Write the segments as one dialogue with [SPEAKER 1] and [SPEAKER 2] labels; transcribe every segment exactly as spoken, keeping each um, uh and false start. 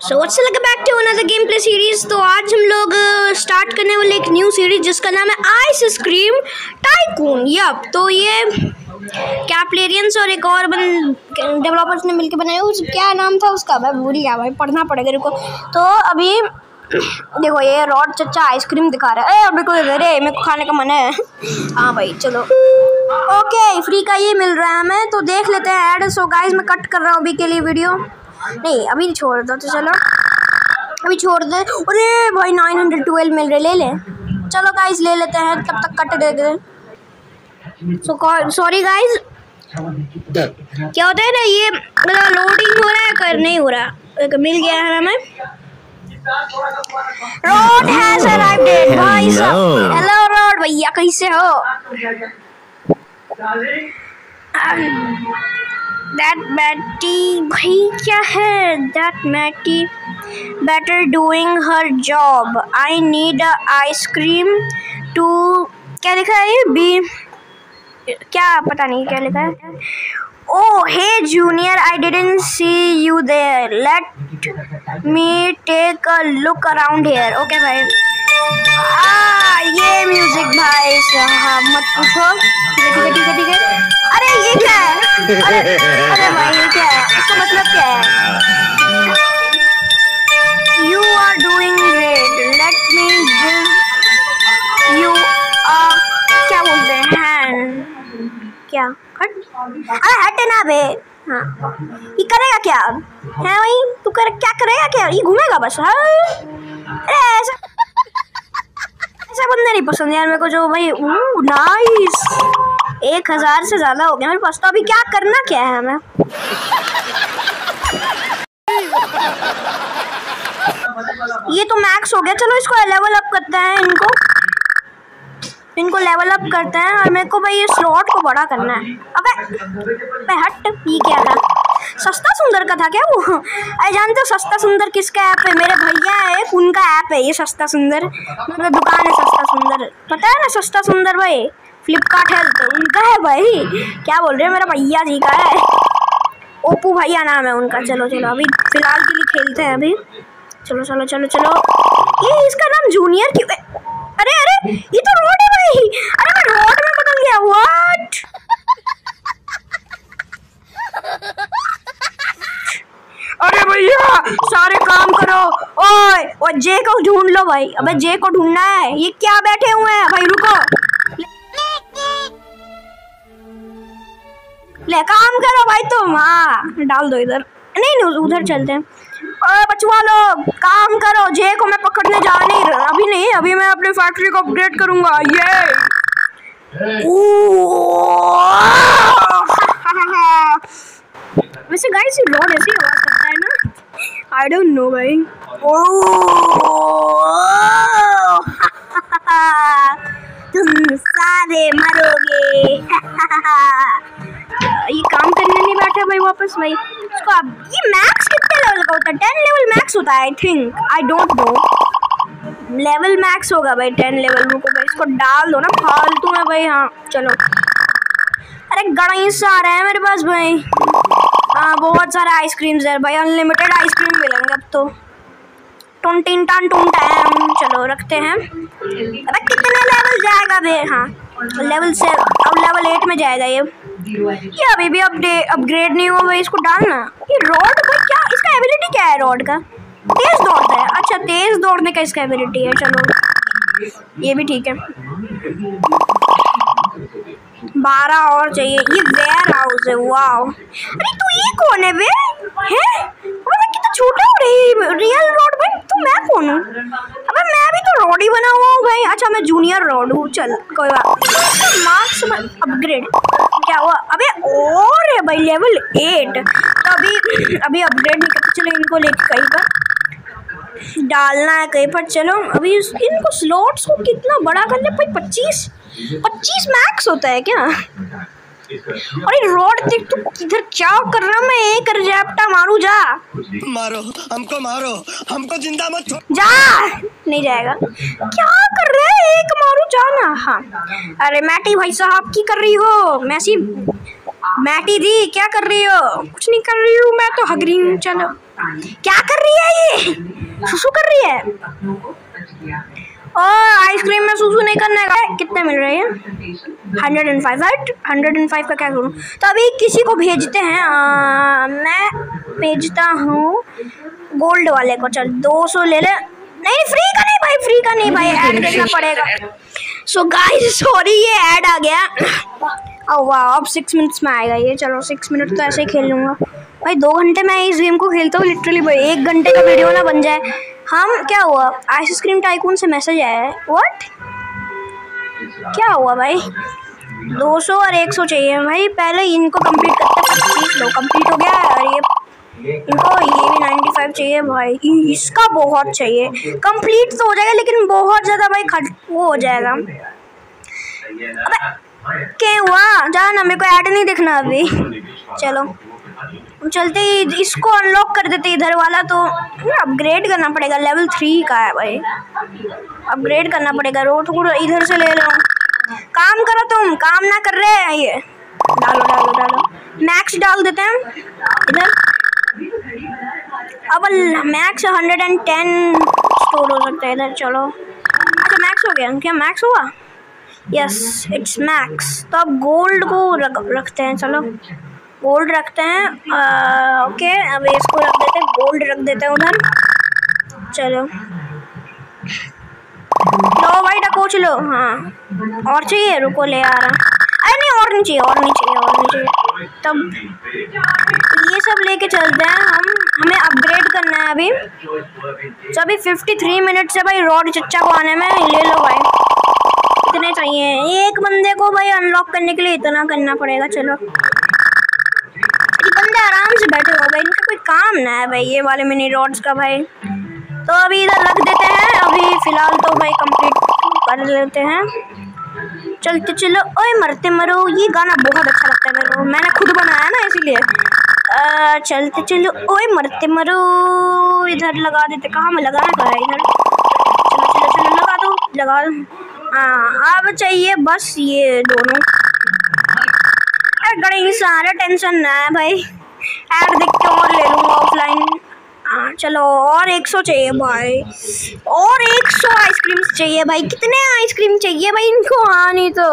[SPEAKER 1] सो what's लगे back to another game play series. तो आज हम लोग स्टार्ट करने वाले एक न्यू सीरीज जिसका नाम है आइसक्रीम टाइकून। यप, तो ये कैप्लेरियंस और एक और बन डेवलपर्स ने मिलकर बनाया। उस क्या नाम था उसका, मैं भूल गया भाई, पढ़ना पड़ेगा रुको। तो अभी देखो ये रॉड चचा आइसक्रीम दिखा रहा है। अभी कोई अरे मेरे को खाने का मन है। हाँ भाई चलो, ओके फ्री का ये मिल रहा है हमें, तो देख लेते हैं ऐड। सो गाइस मैं कट कर रहा हूँ अभी के लिए वीडियो, नहीं अभी नहीं छोड़ दो, तो चलो अभी छोड़ दे। अरे भाई नाइन हंड्रेड ट्वेल्व मिल रहे, ले ले। चलो गाइस ले लेते हैं, तब तक कट दे दे। सो सॉरी गाइस, क्या होता है ना ये मतलब लोडिंग हो रहा है कर नहीं हो रहा, मिल गया है हमें। रोड हैज अराइव्ड भाई साहब। हेलो रोड भैया, कैसे हो? दैट मैटी भाई क्या है? That Matty better doing her job. I need a ice cream to क्या लिखा है ये बी, क्या पता नहीं क्या लिखा है। Oh hey junior, I didn't see you there. Let me take a look around here. Okay भाई। आ ये म्यूजिक भाई साहब मत पूछो। ठीक है ठीक है ठीक है। अरे ये क्या है? अरे अरे भाई ये क्या है? इसका मतलब क्या है? You are doing great. Let me give you a क्या बोलते हैं hand? क्या हट? अरे हट ना बे। हाँ ये करेगा क्या अब? है भाई तू कर क्या करेगा क्या? ये घूमेगा बस। हाँ अरे ऐसा ऐसा बंदा नहीं पसंद यार मेरे को जो भाई। नाइस, एक हजार से ज्यादा हो गया मेरे पास। तो अभी क्या करना क्या है हमें? ये तो मैक्स हो गया, चलो इसको लेवल अप करते हैं। इनको इनको लेवल अप करते हैं और मेरे को भाई ये स्लॉट को बड़ा करना है। अबे मैं हट, ये क्या था? सस्ता सुंदर का था क्या वो? अरे जानते हो सस्ता सुंदर किसका ऐप है? मेरे भैया है उनका ऐप है ये सस्ता सुंदर, मतलब दुकान है सस्ता सुंदर, पता है ना सस्ता सुंदर भाई, फ्लिपकार्ट है तो उनका है भाई। क्या बोल रहे हैं, मेरा भैया जी का है, ओप्पू भैया नाम है उनका। चलो चलो अभी फिलहाल के लिए खेलते हैं अभी। चलो चलो चलो चलो। ये इसका नाम जूनियर क्यों? अरे अरे ये तो रोड है भाई। अरे मैं रोड में बदल गया। व्हाट? अरे भैया सारे काम करो। ओए ओ जे को ढूंढ लो भाई। अबे जे को ढूंढना है। ये क्या बैठे हुए हैं भाई? रुको, ले काम करो भाई तुम। हाँ डाल दो इधर, नहीं नहीं उधर चलते हैं। अरे बचवा लोग काम करो, जे को मैं पकड़ने जा नहीं रहा अभी, नहीं अभी मैं अपनी फैक्ट्री को अपग्रेड करूंगा। ये वैसे गाइस ये रोड ऐसे आवाज करता है ना, आई डोंट नो भाई। तुम सारे मरोगे। ये काम करने नहीं बैठा भाई वापस भाई। इसको अब ये मैक्स कितने लेवल का होता है? टेन लेवल मैक्स होता है I think, I don't know. Level max होगा भाई टेन लेवल। रुको भाई इसको डाल दो ना, फालतू में भाई। हाँ चलो। अरे गणेश आ रहा है मेरे पास भाई। हाँ बहुत सारे आइसक्रीम्स है भाई, अनलिमिटेड आइसक्रीम मिलेंगे अब तो। टुन टन टुन टैम। चलो रखते हैं। अबे कितने लेवल जाएगा बे? हाँ लेवल से अब लेवल एट में जाएगा ये। ये अभी भी अपडेट अपग्रेड नहीं हुआ भाई, इसको डालना। ये रोड को क्या, इसका एबिलिटी क्या है रोड का? तेज दौड़ता है। अच्छा तेज दौड़ने का इसका एबिलिटी है। चलो ये भी ठीक है। बारह और चाहिए। ये वेयर हाउस है। वाओ अरे तू ये कौन है बे? हैं मैं कितना छोटा हूँ रे रियल रोड भाई। तू मैं कौन हूँ? अबे मैं भी तो रोड ही बना हुआ हूँ भाई। अच्छा मैं जूनियर रोड हूँ। चल कोई बात। मार्क्स अपग्रेड क्या हुआ? अबे और है भाई लेवल एट। तो अभी अभी अपग्रेड नहीं करते, चलो इनको लेके कहीं पर डालना है कहीं पर। चलो अभी इनको स्लॉट्स को कितना बड़ा कर ले भाई? पच्चीस पच्चीस मैक्स होता है क्या? अरे रोड देख तू किधर क्या कर रहा? मैं एक रैप्टा मारू। जा
[SPEAKER 2] मारो हमको, मारो हमको, जिंदा मत छोड़।
[SPEAKER 1] जा नहीं जाएगा। क्या कर रहे हैं? एक मारू जाना। हाँ अरे मैटी भाई साहब की कर रही हो? मैसी मैटी दी क्या कर रही हो? कुछ नहीं कर रही हूँ मैं तो, हग रही हूँ। चलो क्या कर रही है ये? सुसु कर रही है। और आइसक्रीम में सुसु नहीं करने का। कितने मिल रहे हैं? हंड्रेड एंड फाइव हट हंड्रेड एंड फाइव का क्या करूँ? तो अभी किसी को भेजते हैं। आ, मैं भेजता हूँ गोल्ड वाले को। चल दो सौ ले ले। नहीं फ्री का नहीं भाई, फ्री का नहीं भाई, ऐड देखना पड़ेगा। सो गाइस सॉरी ये ऐड आ गया। ओ वाह अब सिक्स मिनट्स में आएगा ये। चलो सिक्स मिनट तो ऐसे ही खेल लूँगा भाई। दो घंटे मैं इस गेम को खेलता हूँ लिटरली भाई। एक घंटे का वीडियो ना बन जाए। हम क्या हुआ? आइसक्रीम टाइकून से मैसेज आया है। व्हाट क्या हुआ भाई? दो सौ और एक सौ चाहिए भाई। पहले इनको कंप्लीट करते। लो कंप्लीट हो गया। और ये इनको ये भी नाइन्टी फाइव चाहिए भाई। इसका बहुत चाहिए। कंप्लीट तो हो जाएगा लेकिन बहुत ज़्यादा भाई खट वो हो जाएगा। अबे क्या हुआ? जा ना, मेरे को ऐड नहीं देखना अभी। चलो चलते ही इसको अनलॉक कर देते। इधर वाला तो अपग्रेड करना पड़ेगा। लेवल थ्री का है भाई, अपग्रेड करना पड़ेगा। रोड को इधर से ले लो। काम करो तुम, काम ना कर रहे हैं। ये डालो डालो डालो। मैक्स डाल देते हैं इधर। अब max hundred and ten store हो सकता है इधर। चलो अच्छा मैक्स हो गया क्या? मैक्स हुआ? Yes it's max. तो अब गोल्ड को रख रखते हैं। चलो गोल्ड रखते हैं। आ, ओके अब इसको रख देते हैं। गोल्ड रख देते हैं उधर। चलो लो भाई डकोच लो। हाँ और चाहिए? रुको ले आ रहा। अरे नहीं और नहीं चाहिए, और नहीं चाहिए, और नहीं चाहिए। तब ये सब लेके चलते हैं हम। हमें अपग्रेड करना है अभी। तो अभी फिफ्टी थ्री मिनट से भाई रॉड चच्चा को आने में। ले लो भाई इतने चाहिए एक बंदे को भाई। अनलॉक करने के लिए इतना करना पड़ेगा। चलो बंदे आराम से बैठे हो भाई, इनका कोई काम ना है भाई ये वाले मिनी रॉड्स का भाई। तो अभी इधर रख देते हैं। अभी फ़िलहाल तो भाई कंप्लीट कर लेते हैं। चलते चलो। ओए मरते मरो ये गाना बहुत अच्छा लगता है मेरे को। मैंने खुद बनाया ना इसीलिए। चलते चलो। ओए मरते मरो इधर लगा देते। कहाँ में लगाना का है? इधर चलो चलो चलो लगा दो लगा दो। हाँ अब चाहिए बस ये दोनों। गड़ी सारा टेंशन ना है भाई। ऐड देख के और ले लूँगा ऑफलाइन। हाँ चलो और एक सौ चाहिए भाई। और एक सौ आइसक्रीम चाहिए भाई। कितने आइसक्रीम चाहिए भाई इनको? हाँ नहीं तो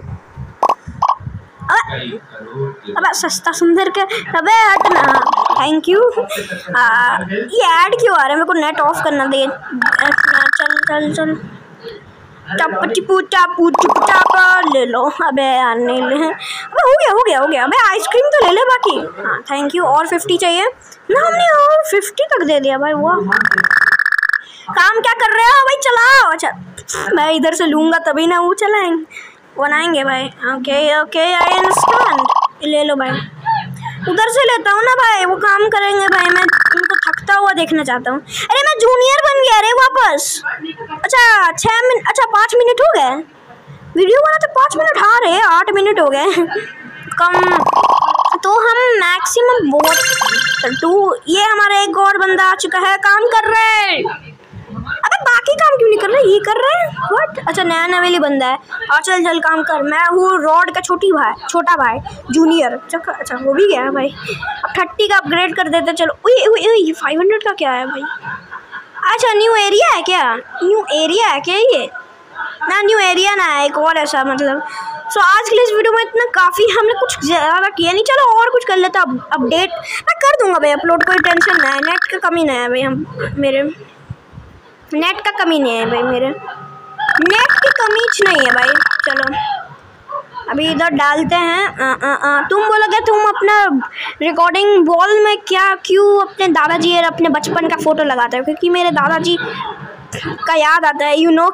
[SPEAKER 1] अबे अबे सस्ता सुंदर के। अबे हटना। Thank you. आ, ये ऐड क्यों आ रहा है? मेरे को नेट ऑफ करना दे। चल चल चल टप टिपू टापू टुप टापा ले लो। अबे यार नहीं ले। अबे हो गया हो गया हो गया। अबे आइसक्रीम तो ले ले बाकी। हाँ थैंक यू। और फिफ्टी चाहिए ना। हमने और फिफ्टी तक दे दिया भाई। वाह काम क्या कर रहे हो भाई? चलाओ। अच्छा मैं इधर से लूँगा तभी ना वो चलाएंगे बनाएंगे भाई। Okay okay I understand. ले लो भाई। उधर से लेता हूँ ना भाई, वो काम करेंगे भाई। मैं उनको थकता हुआ देखना चाहता हूँ। अरे मैं जूनियर बन गया रे वापस। अच्छा छः मिनट अच्छा पाँच मिनट हो गए वीडियो बनाते। पाँच मिनट हाँ रे आठ मिनट हो गए कम। तो हम मैक्सिमम बहुत टू। ये हमारा एक और बंदा आ चुका है। काम कर रहे हैं। अबे बाकी काम क्यों नहीं कर रहे? ये कर रहे हैं व्हाट? अच्छा नया नवेली बंदा है। और चल चल काम कर। मैं हूँ रॉड का छोटी भाई छोटा भाई जूनियर। अच्छा वो भी गया है भाई। अब थर्टी का अपग्रेड कर देते। चलो ये फाइव हंड्रेड का क्या है भाई? अच्छा न्यू एरिया है क्या? न्यू एरिया है क्या ये? ना न्यू एरिया ना है एक और ऐसा मतलब। सो so, आज के लिए इस वीडियो में इतना काफ़ी। हमने कुछ ज़्यादा किया नहीं। चलो और कुछ कर लेता। अपडेट मैं कर दूंगा भाई अपलोड। कोई टेंशन ना है। नेट का कमी ना है भाई। हम मेरे नेट का कमी नहीं है भाई। मेरे नेट की कमी नहीं है भाई। चलो अभी इधर डालते हैं। आ, आ, आ, तुम बोलोगे तुम अपना रिकॉर्डिंग वॉल में क्या क्यों अपने दादाजी और अपने बचपन का फ़ोटो लगाते हो? क्योंकि मेरे दादाजी का याद आता है। यू नो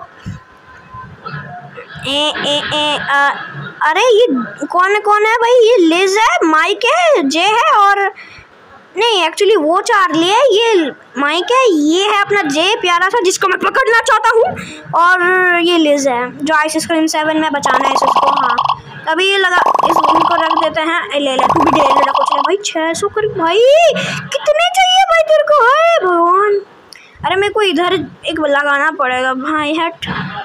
[SPEAKER 1] ए ए ए आ, अरे ये कौन कौन है भाई? ये लिज है, माइक है, जे है और नहीं एक्चुअली वो चार्ली है। ये माइक है, ये है अपना जे प्यारा सा जिसको मैं पकड़ना चाहता हूँ। और ये लिज है जो आइसक्रीम सेवन में बचाना है इसको। हाँ तभी ये लगा इस इनको रख देते हैं। ले ले तू भी ले ले कुछ भाई। छः सौ कर भाई। कितने चाहिए भाई तेरे को? है भगवान। अरे मेरे को इधर एक लगाना पड़ेगा भाई। हट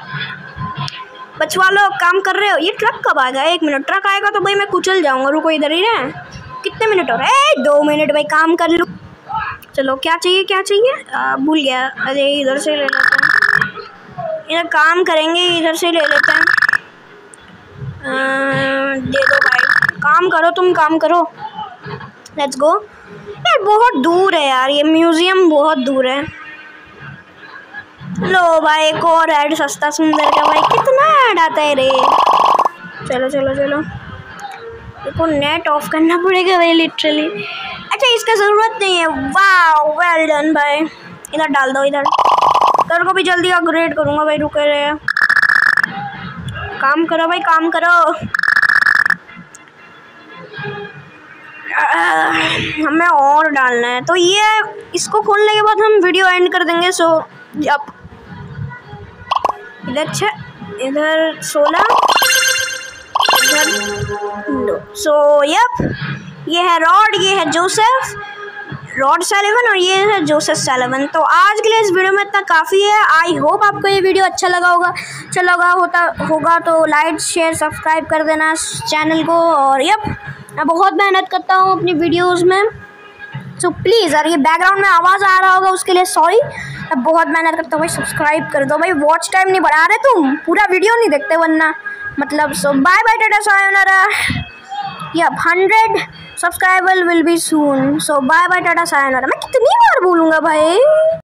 [SPEAKER 1] बचवा लो काम कर रहे हो। ये ट्रक कब आएगा? एक मिनट ट्रक आएगा तो भाई मैं कुचल जाऊँगा। रुको इधर ही रहे। कितने मिनट हो रहे हैं? दो मिनट भाई काम कर लूँ। चलो क्या चाहिए क्या चाहिए आ, भूल गया। अरे इधर से ले लेते हैं, इधर काम करेंगे, इधर से ले लेते हैं। आ, दे दो भाई, काम करो तुम, काम करो। Let's go. यार बहुत दूर है यार, ये म्यूजियम बहुत दूर है। लो भाई एक और ऐड सस्ता सुंदर का। भाई कितना ऐड आता है रे। चलो चलो चलो, देखो नेट ऑफ करना पड़ेगा भाई लिटरली। अच्छा इसका ज़रूरत नहीं है। वाह वेल डन भाई, इधर डाल दो इधर। तेरे को भी जल्दी अपग्रेड करूँगा भाई, रुके रहे। काम करो भाई काम करो। हमें और डालना है, तो ये इसको खोलने के बाद हम वीडियो एंड कर देंगे। सो यप, इधर छः, इधर सोलह, इधर दो। सो यप, ये है रॉड, ये है जोसेफ, रॉड सैलिवन, और ये है जोसेफ सैलिवन। तो आज के लिए इस वीडियो में इतना काफ़ी है। आई होप आपको ये वीडियो अच्छा लगा होगा। अच्छा लगा होता होगा तो लाइक शेयर सब्सक्राइब कर देना चैनल को। और यप, मैं बहुत मेहनत करता हूँ अपनी वीडियोस में, सो प्लीज़ यार ये बैकग्राउंड में आवाज़ आ रहा होगा उसके लिए सॉरी। मैं बहुत मेहनत करता हूँ भाई, सब्सक्राइब कर दो भाई। वॉच टाइम नहीं बढ़ा रहे तुम, पूरा वीडियो नहीं देखते वरना मतलब। सो बाय बाय टाटा सायोनारा। Yup hundred subscriber will be soon. So bye bye टाटा सायोनारा। मैं कितनी बार बोलूँगा भाई।